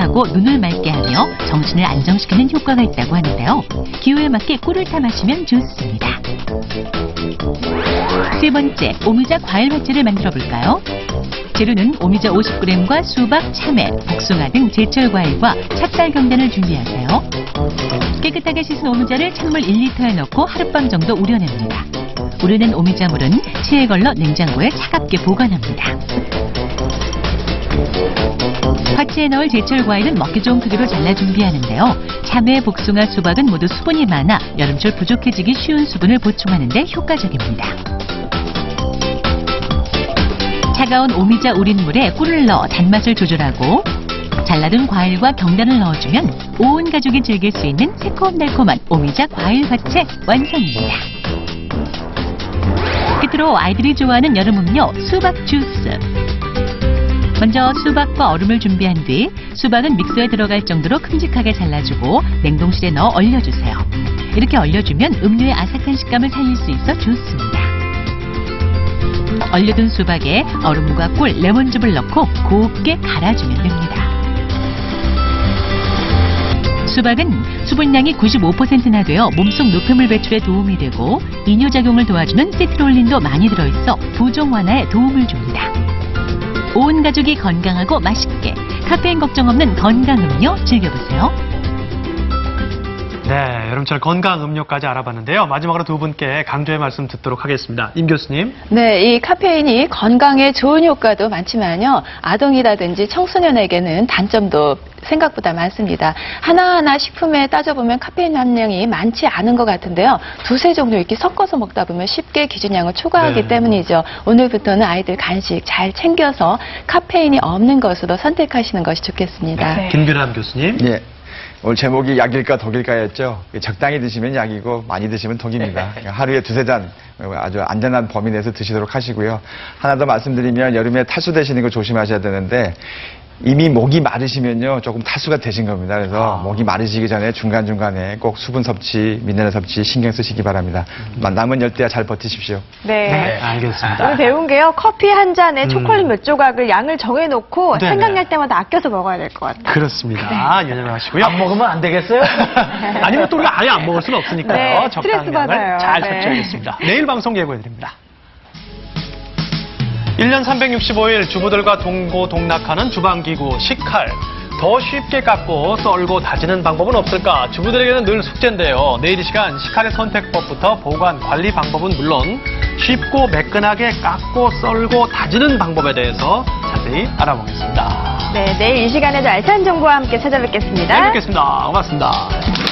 촉촉하고 눈을 맑게 하며 정신을 안정시키는 효과가 있다고 하는데요. 기호에 맞게 꿀을 타 마시면 좋습니다. 세 번째, 오미자 과일 화채를 만들어 볼까요? 재료는 오미자 50g과 수박, 참외, 복숭아 등 제철 과일과 찹쌀 경단을 준비하세요. 깨끗하게 씻은 오미자를 찬물 1리터에 넣고 하룻밤 정도 우려냅니다. 우려낸 오미자물은 체에 걸러 냉장고에 차갑게 보관합니다. 화채에 넣을 제철 과일은 먹기 좋은 크기로 잘라 준비하는데요. 참외, 복숭아, 수박은 모두 수분이 많아 여름철 부족해지기 쉬운 수분을 보충하는 데 효과적입니다. 차가운 오미자 우린 물에 꿀을 넣어 단맛을 조절하고 잘라둔 과일과 경단을 넣어주면 온 가족이 즐길 수 있는 새콤달콤한 오미자 과일 화채 완성입니다. 끝으로 아이들이 좋아하는 여름 음료 수박 주스. 먼저 수박과 얼음을 준비한 뒤 수박은 믹서에 들어갈 정도로 큼직하게 잘라주고 냉동실에 넣어 얼려주세요. 이렇게 얼려주면 음료의 아삭한 식감을 살릴 수 있어 좋습니다. 얼려둔 수박에 얼음과 꿀, 레몬즙을 넣고 곱게 갈아주면 됩니다. 수박은 수분량이 95%나 되어 몸속 노폐물 배출에 도움이 되고 이뇨작용을 도와주는 시트롤린도 많이 들어있어 부종 완화에 도움을 줍니다. 온 가족이 건강하고 맛있게 카페인 걱정 없는 건강 음료 즐겨보세요. 네, 여름철 건강 음료까지 알아봤는데요. 마지막으로 두 분께 강조의 말씀 듣도록 하겠습니다. 임 교수님. 네, 이 카페인이 건강에 좋은 효과도 많지만요. 아동이라든지 청소년에게는 단점도 생각보다 많습니다. 하나하나 식품에 따져보면 카페인 함량이 많지 않은 것 같은데요. 두세 종류 이렇게 섞어서 먹다 보면 쉽게 기준량을 초과하기 때문이죠. 오늘부터는 아이들 간식 잘 챙겨서 카페인이 없는 것으로 선택하시는 것이 좋겠습니다. 네. 김규남 교수님. 네. 오늘 제목이 약일까 독일까였죠. 적당히 드시면 약이고 많이 드시면 독입니다. 하루에 두세 잔 아주 안전한 범위 내에서 드시도록 하시고요. 하나 더 말씀드리면 여름에 탈수되시는 거 조심하셔야 되는데 이미 목이 마르시면요 조금 탈수가 되신 겁니다. 그래서 목이 마르시기 전에 중간중간에 꼭 수분 섭취, 미네랄 섭취 신경 쓰시기 바랍니다. 남은 열대야 잘 버티십시오. 네, 알겠습니다. 오늘 배운 게요. 커피 한 잔에 초콜릿 몇 조각을 양을 정해놓고 생각날 때마다 아껴서 먹어야 될 것 같아요. 그렇습니다. 유념하시고요. 안 먹으면 안 되겠어요? 아니면 또 우리가 아예 안 먹을 수는 없으니까요. 네, 적당히 스트레스 받아요. 잘 네. 섭취하겠습니다. 내일 방송 예고해드립니다. 1년 365일 주부들과 동고동락하는 주방기구 식칼. 더 쉽게 깎고 썰고 다지는 방법은 없을까? 주부들에게는 늘 숙제인데요. 내일 이 시간 식칼의 선택법부터 보관, 관리 방법은 물론 쉽고 매끈하게 깎고 썰고 다지는 방법에 대해서 자세히 알아보겠습니다. 네, 내일 이 시간에도 알찬 정보와 함께 찾아뵙겠습니다. 잘 뵙겠습니다. 고맙습니다.